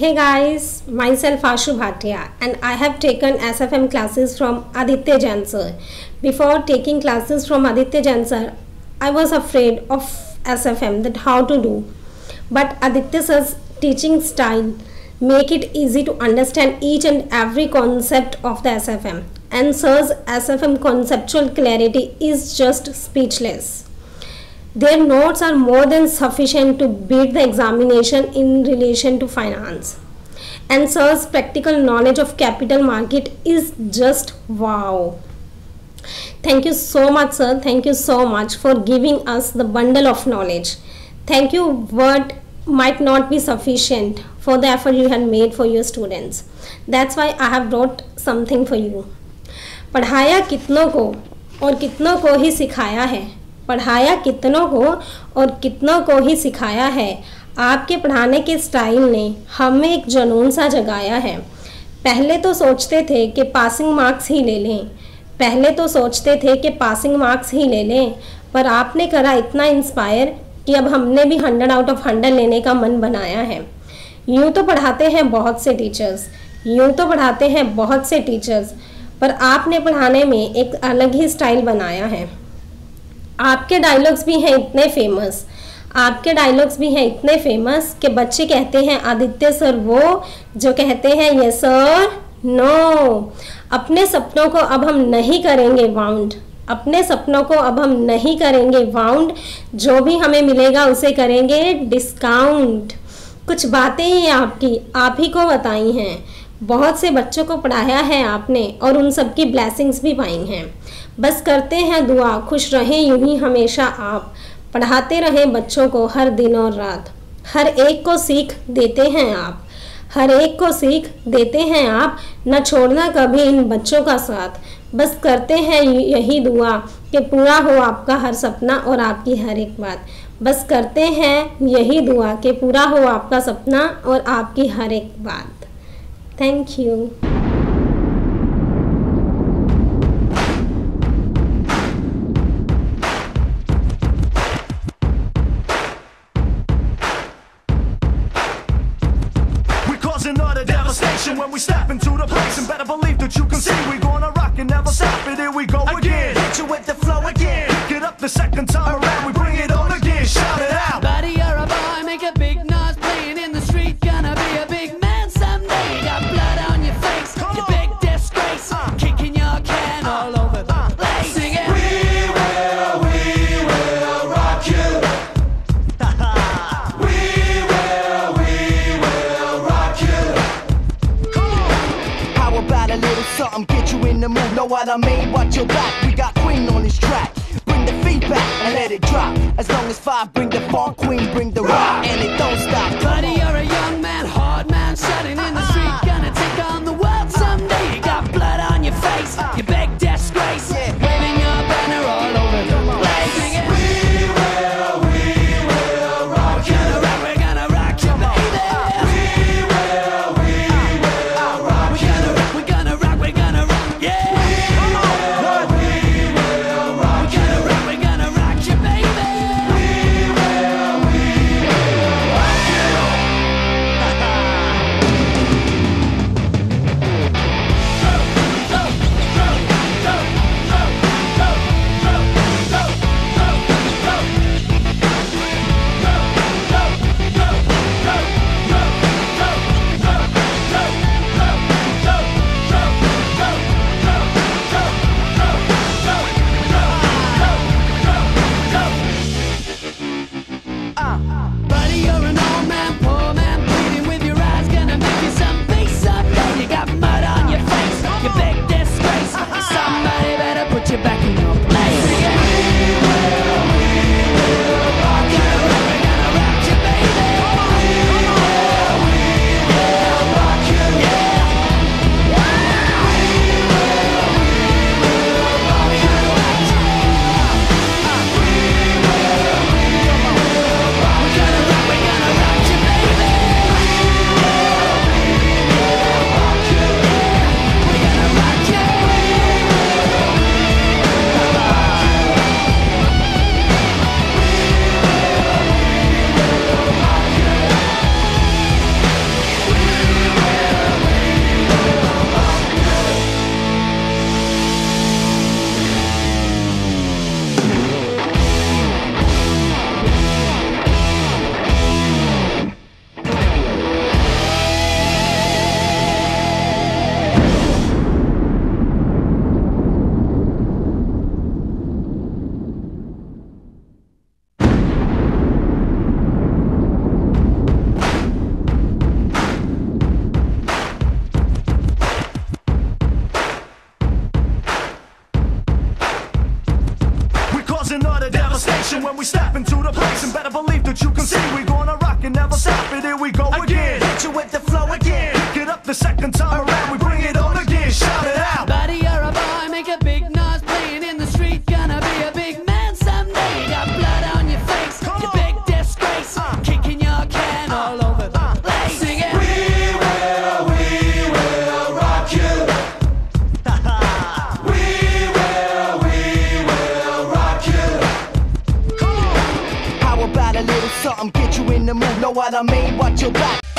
Hey guys, myself Ashu Bhatia and I have taken SFM classes from Aditya Jain sir. Before taking classes from Aditya Jain sir, I was afraid of SFM, that how to do. But Aditya sir's teaching style make it easy to understand each and every concept of the SFM. And sir's SFM conceptual clarity is just speechless. Their notes are more than sufficient to beat the examination in relation to finance. And sir's practical knowledge of capital market is just wow. Thank you so much, sir. Thank you so much for giving us the bundle of knowledge. Thank you. Word might not be sufficient for the effort you had made for your students. That's why I have brought something for you. पढ़ाया कितनों को और कितनों को ही सिखाया है, पढ़ाया कितनों को और कितनों को ही सिखाया है। आपके पढ़ाने के स्टाइल ने हमें एक जुनून सा जगाया है। पहले तो सोचते थे कि पासिंग मार्क्स ही ले लें, पर आपने करा इतना इंस्पायर कि अब हमने भी 100 आउट ऑफ 100 लेने का मन बनाया है। यूँ तो पढ़ाते हैं बहुत से टीचर्स, पर आपने पढ़ाने में एक अलग ही स्टाइल बनाया है। आपके डायलॉग्स भी हैं इतने फेमस कि बच्चे कहते हैं आदित्य सर वो जो कहते हैं यस सर नो। अपने सपनों को अब हम नहीं करेंगे वाउंड, जो भी हमें मिलेगा उसे करेंगे डिस्काउंट। कुछ बातें ही आपकी आप ही को बताई हैं, बहुत से बच्चों को पढ़ाया है आपने और उन सब की ब्लेसिंग्स भी पाई हैं। बस करते हैं दुआ खुश रहें यूं ही हमेशा आप, पढ़ाते रहें बच्चों को हर दिन और रात। हर एक को सीख देते हैं आप, न छोड़ना कभी इन बच्चों का साथ। बस करते हैं यही दुआ कि पूरा हो आपका हर सपना और आपकी हर एक बात। बस करते हैं यही दुआ कि पूरा हो आपका सपना और आपकी हर एक बात। Thank you. We're causing utter devastation when we step into the place, and better believe that you can see we're gonna rock and never stop it. Here we go again. Hit you with the flow again. Pick it up the second time around. We bring it on again. Shout it out. Buddy, you're a boy. Make a big noise playing in the street. Gonna be a big man someday. Got blood on your face. You big disgrace. Kicking your can all over the place. Sing it. We will rock you. We will rock you. Come on. How about a little something, get you in the mood? Know what I mean? Watch your back, we got Queen on this track. Bring the feedback and let it drop. As long as 5 bring the funk, Queen bring the rock, and it don't stop. Buddy, you're a young man, hard man, shouting in the street. Gonna take on the world someday. You got blood on your face. You big disgrace. Waving your banner all over the place. Sing it. We will rock you. We're gonna rock you, baby. We will rock you. We're gonna rock, yeah. Come on. We will rock you. We're gonna rock you, baby. We will rock you. again. Hit you with the flow again. Pick it up the second time around. We bring it on again. Shout it out. Buddy, you're a boy, make a big noise playing in the street. Gonna be a big man someday. You got blood on your face, you big disgrace. Kicking your can all over the place. Sing it. We will rock you. We will rock you. How about a little something, get you in the mood, know what I mean? Watch your back.